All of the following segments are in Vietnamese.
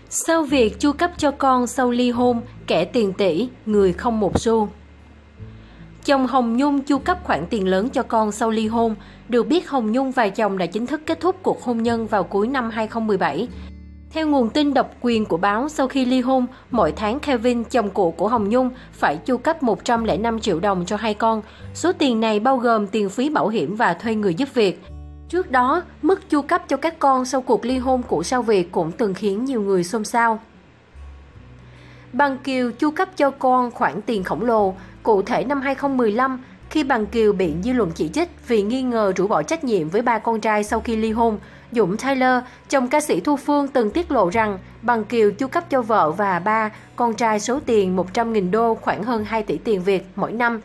Sau việc chu cấp cho con sau ly hôn, kẻ tiền tỷ, người không một xu. Chồng Hồng Nhung chu cấp khoản tiền lớn cho con sau ly hôn. Được biết Hồng Nhung và chồng đã chính thức kết thúc cuộc hôn nhân vào cuối năm 2017. Theo nguồn tin độc quyền của báo, sau khi ly hôn, mỗi tháng Kevin, chồng cũ của Hồng Nhung, phải chu cấp 105 triệu đồng cho hai con. Số tiền này bao gồm tiền phí bảo hiểm và thuê người giúp việc. Trước đó, mức chu cấp cho các con sau cuộc ly hôn của Sao Việt cũng từng khiến nhiều người xôn xao. Bằng Kiều chu cấp cho con khoản tiền khổng lồ. Cụ thể năm 2015, khi Bằng Kiều bị dư luận chỉ trích vì nghi ngờ rũ bỏ trách nhiệm với ba con trai sau khi ly hôn, Dũng Taylor, chồng ca sĩ Thu Phương từng tiết lộ rằng Bằng Kiều chu cấp cho vợ và ba con trai số tiền 100.000 đô, khoảng hơn 2 tỷ tiền Việt mỗi năm.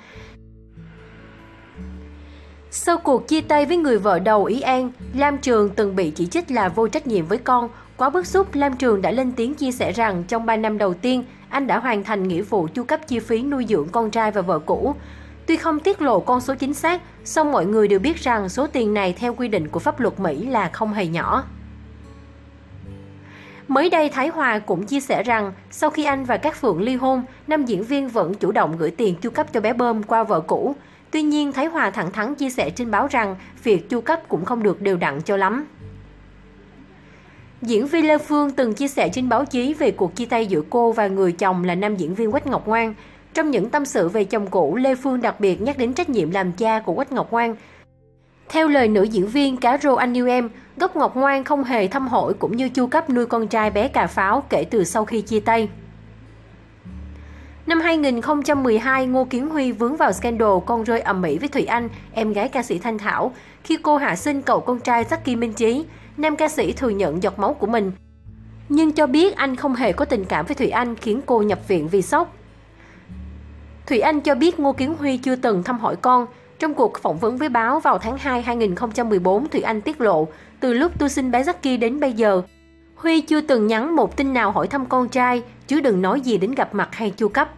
Sau cuộc chia tay với người vợ đầu Ý An, Lam Trường từng bị chỉ trích là vô trách nhiệm với con. Quá bức xúc, Lam Trường đã lên tiếng chia sẻ rằng trong 3 năm đầu tiên, anh đã hoàn thành nghĩa vụ chu cấp chi phí nuôi dưỡng con trai và vợ cũ. Tuy không tiết lộ con số chính xác, song mọi người đều biết rằng số tiền này theo quy định của pháp luật Mỹ là không hề nhỏ. Mới đây, Thái Hòa cũng chia sẻ rằng sau khi anh và Cát Phượng ly hôn, nam diễn viên vẫn chủ động gửi tiền chu cấp cho bé Bơm qua vợ cũ. Tuy nhiên, Thái Hòa thẳng thắn chia sẻ trên báo rằng việc chu cấp cũng không được đều đặn cho lắm. Diễn viên Lê Phương từng chia sẻ trên báo chí về cuộc chia tay giữa cô và người chồng là nam diễn viên Quách Ngọc Ngoan. Trong những tâm sự về chồng cũ, Lê Phương đặc biệt nhắc đến trách nhiệm làm cha của Quách Ngọc Ngoan. Theo lời nữ diễn viên Cá Rô Anh Yêu Em, gốc Ngọc Ngoan không hề thăm hỏi cũng như chu cấp nuôi con trai bé Cà Pháo kể từ sau khi chia tay. Năm 2012, Ngô Kiến Huy vướng vào scandal con rơi ầm ĩ với Thủy Anh, em gái ca sĩ Thanh Thảo. Khi cô hạ sinh cậu con trai Jacky Minh Trí, nam ca sĩ thừa nhận giọt máu của mình, nhưng cho biết anh không hề có tình cảm với Thủy Anh, khiến cô nhập viện vì sốc. Thủy Anh cho biết Ngô Kiến Huy chưa từng thăm hỏi con. Trong cuộc phỏng vấn với báo vào tháng 2 2014, Thủy Anh tiết lộ, từ lúc tôi sinh bé Jacky đến bây giờ, Huy chưa từng nhắn một tin nào hỏi thăm con trai, chứ đừng nói gì đến gặp mặt hay chu cấp.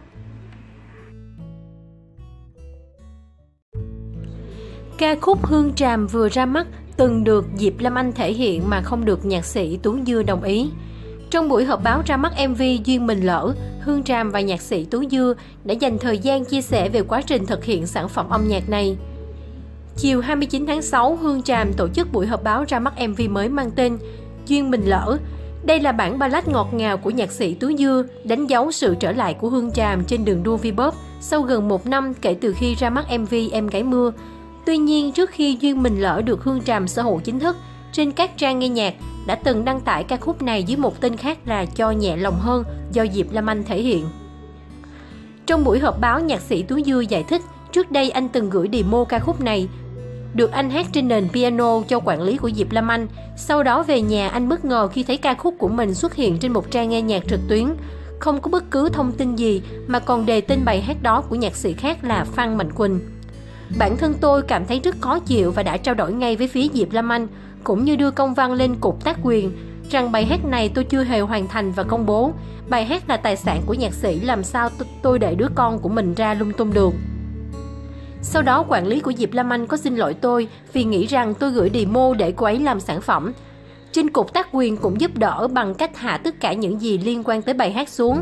Ca khúc Hương Tràm vừa ra mắt từng được Diệp Lâm Anh thể hiện mà không được nhạc sĩ Tú Dưa đồng ý. Trong buổi họp báo ra mắt MV Duyên Mình Lỡ, Hương Tràm và nhạc sĩ Tú Dưa đã dành thời gian chia sẻ về quá trình thực hiện sản phẩm âm nhạc này. Chiều 29 tháng 6, Hương Tràm tổ chức buổi họp báo ra mắt MV mới mang tên Duyên Mình Lỡ. Đây là bản ballad ngọt ngào của nhạc sĩ Tú Dưa, đánh dấu sự trở lại của Hương Tràm trên đường đua V-pop sau gần 1 năm kể từ khi ra mắt MV Em Gái Mưa. Tuy nhiên, trước khi Duyên Mình Lỡ được Hương Tràm sở hữu chính thức, trên các trang nghe nhạc đã từng đăng tải ca khúc này dưới một tên khác là Cho Nhẹ Lòng Hơn do Diệp Lâm Anh thể hiện. Trong buổi họp báo, nhạc sĩ Tú Dưa giải thích trước đây anh từng gửi demo ca khúc này, được anh hát trên nền piano cho quản lý của Diệp Lâm Anh. Sau đó về nhà, anh bất ngờ khi thấy ca khúc của mình xuất hiện trên một trang nghe nhạc trực tuyến. Không có bất cứ thông tin gì mà còn đề tên bài hát đó của nhạc sĩ khác là Phan Mạnh Quỳnh. Bản thân tôi cảm thấy rất khó chịu và đã trao đổi ngay với phía Diệp Lâm Anh, cũng như đưa công văn lên cục tác quyền rằng bài hát này tôi chưa hề hoàn thành và công bố. Bài hát là tài sản của nhạc sĩ, làm sao tôi để đứa con của mình ra lung tung được. Sau đó, quản lý của Diệp Lâm Anh có xin lỗi tôi vì nghĩ rằng tôi gửi demo để cô ấy làm sản phẩm. Trên cục tác quyền cũng giúp đỡ bằng cách hạ tất cả những gì liên quan tới bài hát xuống.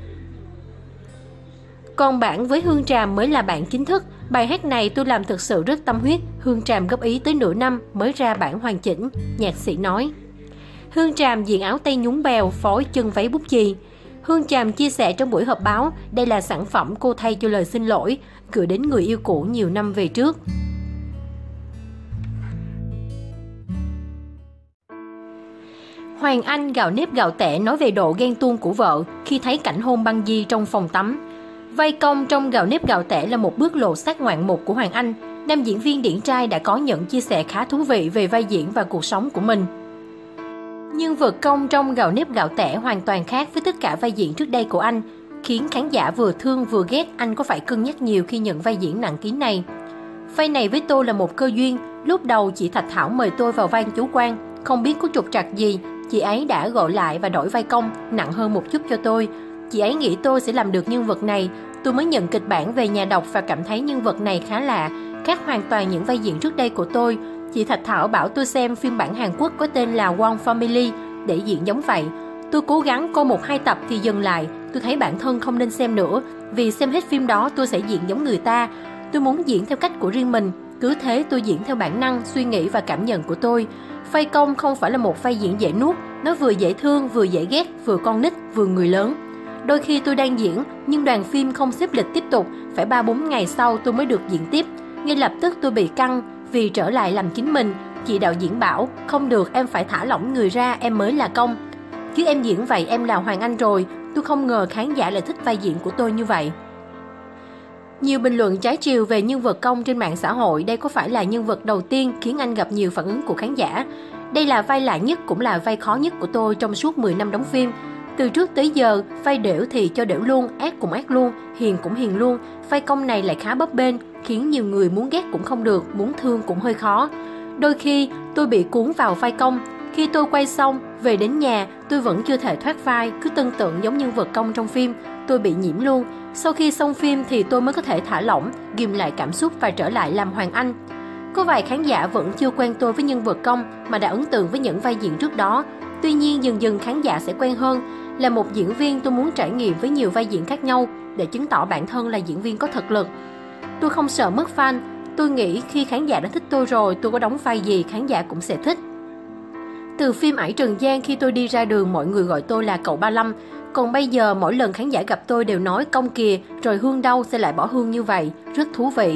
Còn bản với Hương Tràm mới là bản chính thức. Bài hát này tôi làm thực sự rất tâm huyết. Hương Tràm góp ý tới nửa năm mới ra bản hoàn chỉnh, nhạc sĩ nói. Hương Tràm diện áo tay nhún bèo, phối chân váy bút chì. Hương Tràm chia sẻ trong buổi họp báo, đây là sản phẩm cô thay cho lời xin lỗi gửi đến người yêu cũ nhiều năm về trước. Hoàng Anh gạo nếp gạo tẻ nói về độ ghen tuông của vợ khi thấy cảnh hôn băng di trong phòng tắm. Vai công trong Gạo Nếp Gạo Tẻ là một bước lộ sắc ngoạn mục của Hoàng Anh. Nam diễn viên điển trai đã có những chia sẻ khá thú vị về vai diễn và cuộc sống của mình. Nhân vật công trong Gạo Nếp Gạo Tẻ hoàn toàn khác với tất cả vai diễn trước đây của anh, khiến khán giả vừa thương vừa ghét. Anh có phải cân nhắc nhiều khi nhận vai diễn nặng ký này. Vai này với tôi là một cơ duyên. Lúc đầu chị Thạch Thảo mời tôi vào vai chú Quan, không biết có trục trặc gì, chị ấy đã gọi lại và đổi vai công nặng hơn một chút cho tôi. Chị ấy nghĩ tôi sẽ làm được nhân vật này. Tôi mới nhận kịch bản về nhà đọc và cảm thấy nhân vật này khá lạ, khác hoàn toàn những vai diễn trước đây của tôi. Chị Thạch Thảo bảo tôi xem phiên bản Hàn Quốc có tên là One Family để diễn giống vậy. Tôi cố gắng coi 1-2 tập thì dừng lại. Tôi thấy bản thân không nên xem nữa, vì xem hết phim đó tôi sẽ diễn giống người ta. Tôi muốn diễn theo cách của riêng mình. Cứ thế tôi diễn theo bản năng, suy nghĩ và cảm nhận của tôi. Phay Công không phải là một vai diễn dễ nuốt. Nó vừa dễ thương, vừa dễ ghét, vừa con nít, vừa người lớn. Đôi khi tôi đang diễn, nhưng đoàn phim không xếp lịch tiếp tục. Phải 3-4 ngày sau tôi mới được diễn tiếp. Ngay lập tức tôi bị căng, vì trở lại làm chính mình. Chị đạo diễn bảo, không được, em phải thả lỏng người ra, em mới là Công. Chứ em diễn vậy em là Hoàng Anh rồi. Tôi không ngờ khán giả lại thích vai diễn của tôi như vậy. Nhiều bình luận trái chiều về nhân vật Công trên mạng xã hội. Đây có phải là nhân vật đầu tiên khiến anh gặp nhiều phản ứng của khán giả? Đây là vai lạ nhất, cũng là vai khó nhất của tôi trong suốt 10 năm đóng phim. Từ trước tới giờ, vai đểu thì cho đểu luôn, ác cũng ác luôn, hiền cũng hiền luôn. Vai Công này lại khá bấp bênh, khiến nhiều người muốn ghét cũng không được, muốn thương cũng hơi khó. Đôi khi tôi bị cuốn vào vai Công. Khi tôi quay xong, về đến nhà, tôi vẫn chưa thể thoát vai, cứ tưởng tượng giống nhân vật Công trong phim. Tôi bị nhiễm luôn. Sau khi xong phim thì tôi mới có thể thả lỏng, ghim lại cảm xúc và trở lại làm Hoàng Anh. Có vài khán giả vẫn chưa quen tôi với nhân vật Công mà đã ấn tượng với những vai diễn trước đó. Tuy nhiên dần dần khán giả sẽ quen hơn. Là một diễn viên, tôi muốn trải nghiệm với nhiều vai diễn khác nhau để chứng tỏ bản thân là diễn viên có thực lực. Tôi không sợ mất fan. Tôi nghĩ khi khán giả đã thích tôi rồi, tôi có đóng vai gì khán giả cũng sẽ thích. Từ phim Ải Trần Gian, khi tôi đi ra đường mọi người gọi tôi là cậu Ba Lâm. Còn bây giờ mỗi lần khán giả gặp tôi đều nói Công kìa, rồi Hương đâu, sẽ lại bỏ Hương như vậy. Rất thú vị.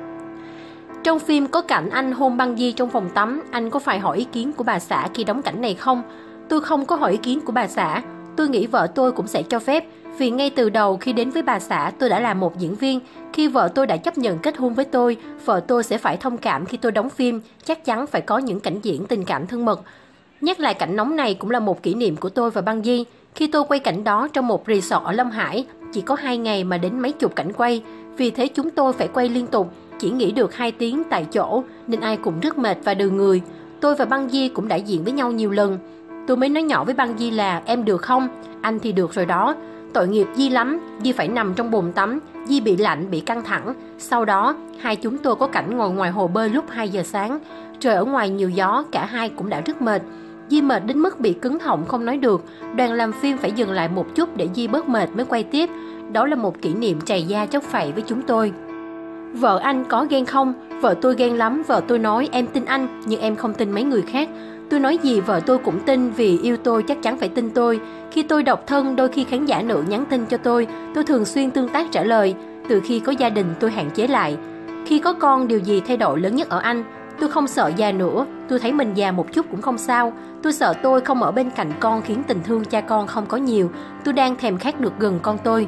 Trong phim có cảnh anh hôn Băng Di trong phòng tắm. Anh có phải hỏi ý kiến của bà xã khi đóng cảnh này không? Tôi không có hỏi ý kiến của bà xã. Tôi nghĩ vợ tôi cũng sẽ cho phép. Vì ngay từ đầu khi đến với bà xã tôi đã là một diễn viên. Khi vợ tôi đã chấp nhận kết hôn với tôi, vợ tôi sẽ phải thông cảm khi tôi đóng phim. Chắc chắn phải có những cảnh diễn tình cảm thân mật. Nhắc lại cảnh nóng này cũng là một kỷ niệm của tôi và Băng Di. Khi tôi quay cảnh đó trong một resort ở Lâm Hải, chỉ có 2 ngày mà đến mấy chục cảnh quay. Vì thế chúng tôi phải quay liên tục, chỉ nghỉ được 2 tiếng tại chỗ, nên ai cũng rất mệt và đừ người. Tôi và Băng Di cũng đã diễn với nhau nhiều lần. Tôi mới nói nhỏ với Băng Di là em được không? Anh thì được rồi đó. Tội nghiệp Di lắm, Di phải nằm trong bồn tắm, Di bị lạnh, bị căng thẳng. Sau đó, hai chúng tôi có cảnh ngồi ngoài hồ bơi lúc 2 giờ sáng. Trời ở ngoài nhiều gió, cả hai cũng đã rất mệt. Di mệt đến mức bị cứng họng không nói được. Đoàn làm phim phải dừng lại một chút để Di bớt mệt mới quay tiếp. Đó là một kỷ niệm trầy da chóc phẩy với chúng tôi. Vợ anh có ghen không? Vợ tôi ghen lắm. Vợ tôi nói em tin anh, nhưng em không tin mấy người khác. Tôi nói gì vợ tôi cũng tin, vì yêu tôi chắc chắn phải tin tôi. Khi tôi độc thân, đôi khi khán giả nữ nhắn tin cho tôi thường xuyên tương tác trả lời. Từ khi có gia đình tôi hạn chế lại. Khi có con, điều gì thay đổi lớn nhất ở anh? Tôi không sợ già nữa, tôi thấy mình già một chút cũng không sao. Tôi sợ tôi không ở bên cạnh con khiến tình thương cha con không có nhiều. Tôi đang thèm khát được gần con tôi.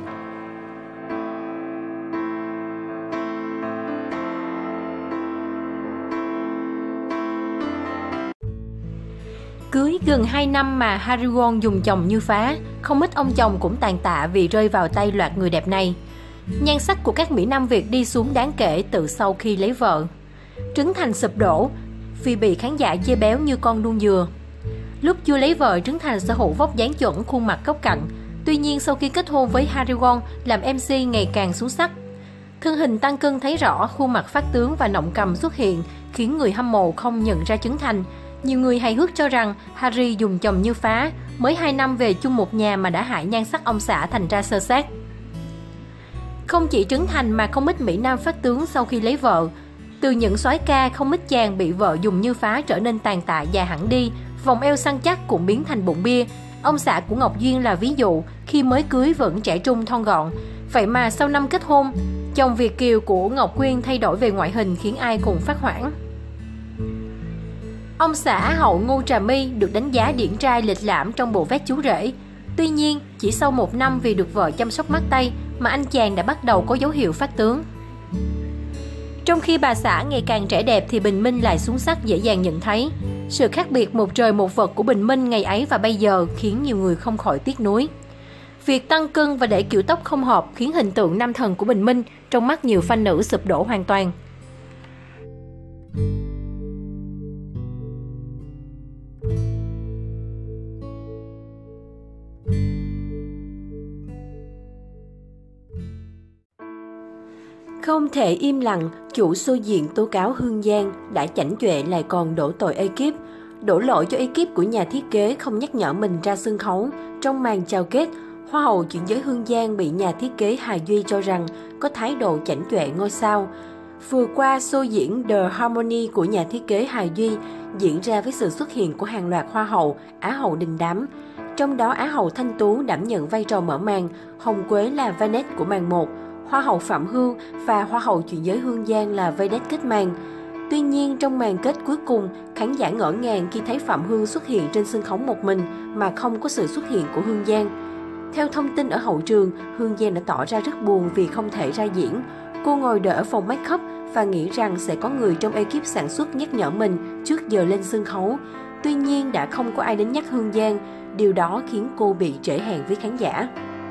Cưới gần 2 năm mà Harry Won dùng chồng như phá. Không ít ông chồng cũng tàn tạ vì rơi vào tay loạt người đẹp này. Nhan sắc của các mỹ nam Việt đi xuống đáng kể từ sau khi lấy vợ. Trấn Thành sụp đổ vì bị khán giả chê béo như con đuông dừa. Lúc chưa lấy vợ, Trấn Thành sở hữu vóc dáng chuẩn, khuôn mặt góc cạnh. Tuy nhiên sau khi kết hôn với Harry Won, làm MC ngày càng xuống sắc. Thân hình tăng cân thấy rõ, khuôn mặt phát tướng và nọng cằm xuất hiện, khiến người hâm mộ không nhận ra Trấn Thành. Nhiều người hài hước cho rằng Harry dùng chồng như phá, mới 2 năm về chung một nhà mà đã hại nhan sắc ông xã thành ra xơ xác. Không chỉ Trấn Thành mà không ít mỹ nam phát tướng sau khi lấy vợ. Từ những soái ca, không ít chàng bị vợ dùng như phá trở nên tàn tạ già hẳn đi, vòng eo săn chắc cũng biến thành bụng bia. Ông xã của Ngọc Duyên là ví dụ, khi mới cưới vẫn trẻ trung thon gọn. Vậy mà sau năm kết hôn, chồng Việt kiều của Ngọc Quyên thay đổi về ngoại hình khiến ai cũng phát hoảng. Ông xã hậu Ngô Trà My được đánh giá điển trai lịch lãm trong bộ vest chú rể. Tuy nhiên, chỉ sau 1 năm vì được vợ chăm sóc mắt tay mà anh chàng đã bắt đầu có dấu hiệu phát tướng. Trong khi bà xã ngày càng trẻ đẹp thì Bình Minh lại xuống sắc dễ dàng nhận thấy. Sự khác biệt một trời một vực của Bình Minh ngày ấy và bây giờ khiến nhiều người không khỏi tiếc nuối. Việc tăng cân và để kiểu tóc không hợp khiến hình tượng nam thần của Bình Minh trong mắt nhiều fan nữ sụp đổ hoàn toàn. Không thể im lặng, chủ show diện tố cáo Hương Giang đã chảnh chọe lại còn đổ tội ekip. Đổ lỗi cho ekip của nhà thiết kế không nhắc nhở mình ra sân khấu. Trong màn chào kết, Hoa hậu chuyển giới Hương Giang bị nhà thiết kế Hà Duy cho rằng có thái độ chảnh chọe ngôi sao. Vừa qua, show diễn The Harmony của nhà thiết kế Hà Duy diễn ra với sự xuất hiện của hàng loạt Hoa hậu, Á hậu đình đám. Trong đó, Á hậu Thanh Tú đảm nhận vai trò mở màn, Hồng Quế là Vanette của màn 1, Hoa hậu Phạm Hương và Hoa hậu chuyển giới Hương Giang là Vanette kết màn. Tuy nhiên, trong màn kết cuối cùng, khán giả ngỡ ngàng khi thấy Phạm Hương xuất hiện trên sân khấu một mình mà không có sự xuất hiện của Hương Giang. Theo thông tin ở hậu trường, Hương Giang đã tỏ ra rất buồn vì không thể ra diễn. Cô ngồi đợi ở phòng make up và nghĩ rằng sẽ có người trong ekip sản xuất nhắc nhở mình trước giờ lên sân khấu. Tuy nhiên, đã không có ai đến nhắc Hương Giang. Điều đó khiến cô bị trễ hẹn với khán giả.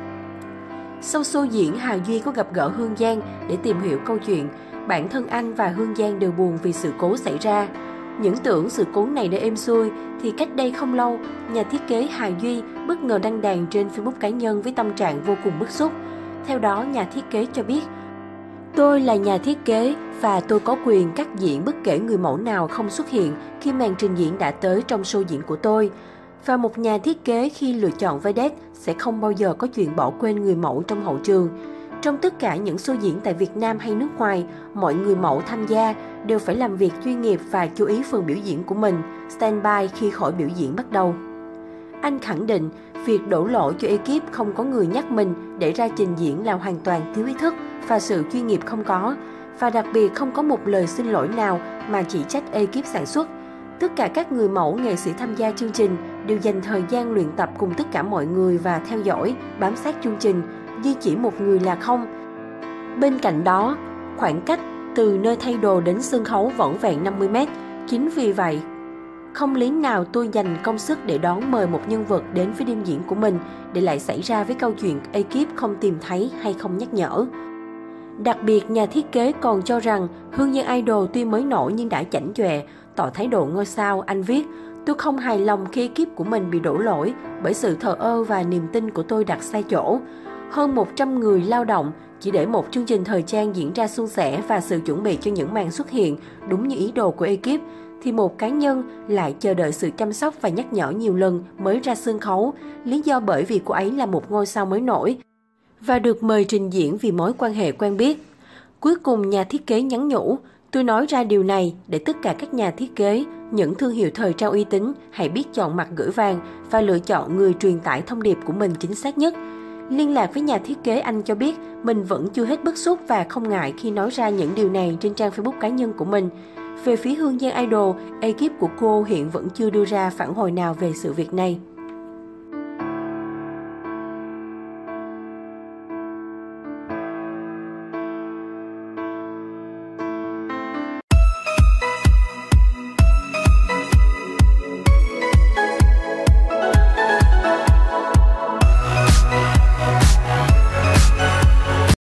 Sau show diễn, Hà Duy có gặp gỡ Hương Giang để tìm hiểu câu chuyện. Bản thân anh và Hương Giang đều buồn vì sự cố xảy ra. Những tưởng sự cố này đã êm xuôi, thì cách đây không lâu, nhà thiết kế Hà Duy bất ngờ đăng đàn trên Facebook cá nhân với tâm trạng vô cùng bức xúc. Theo đó, nhà thiết kế cho biết, tôi là nhà thiết kế và tôi có quyền cắt diễn bất kể người mẫu nào không xuất hiện khi màn trình diễn đã tới trong show diễn của tôi. Và một nhà thiết kế khi lựa chọn vedette sẽ không bao giờ có chuyện bỏ quên người mẫu trong hậu trường. Trong tất cả những show diễn tại Việt Nam hay nước ngoài, mọi người mẫu tham gia đều phải làm việc chuyên nghiệp và chú ý phần biểu diễn của mình, standby khi khỏi biểu diễn bắt đầu. Anh khẳng định, việc đổ lỗi cho ekip không có người nhắc mình để ra trình diễn là hoàn toàn thiếu ý thức và sự chuyên nghiệp không có. Và đặc biệt không có một lời xin lỗi nào mà chỉ trách ekip sản xuất. Tất cả các người mẫu, nghệ sĩ tham gia chương trình đều dành thời gian luyện tập cùng tất cả mọi người và theo dõi, bám sát chương trình, duy chỉ một người là không. Bên cạnh đó, khoảng cách từ nơi thay đồ đến sân khấu vỏn vẹn 50 m. Chính vì vậy, không lý nào tôi dành công sức để đón mời một nhân vật đến với đêm diễn của mình để lại xảy ra với câu chuyện ekip không tìm thấy hay không nhắc nhở. Đặc biệt, nhà thiết kế còn cho rằng Hương Giang Idol tuy mới nổi nhưng đã chảnh chọe, tỏ thái độ ngôi sao. Anh viết, tôi không hài lòng khi ekip của mình bị đổ lỗi bởi sự thờ ơ và niềm tin của tôi đặt sai chỗ. Hơn 100 người lao động chỉ để một chương trình thời trang diễn ra suôn sẻ và sự chuẩn bị cho những màn xuất hiện đúng như ý đồ của ekip, thì một cá nhân lại chờ đợi sự chăm sóc và nhắc nhở nhiều lần mới ra sân khấu, lý do bởi vì cô ấy là một ngôi sao mới nổi và được mời trình diễn vì mối quan hệ quen biết. Cuối cùng, nhà thiết kế nhắn nhủ, tôi nói ra điều này để tất cả các nhà thiết kế, những thương hiệu thời trang uy tín hãy biết chọn mặt gửi vàng và lựa chọn người truyền tải thông điệp của mình chính xác nhất. Liên lạc với nhà thiết kế, anh cho biết mình vẫn chưa hết bức xúc và không ngại khi nói ra những điều này trên trang Facebook cá nhân của mình. Về phía Hương Giang Idol, ekip của cô hiện vẫn chưa đưa ra phản hồi nào về sự việc này.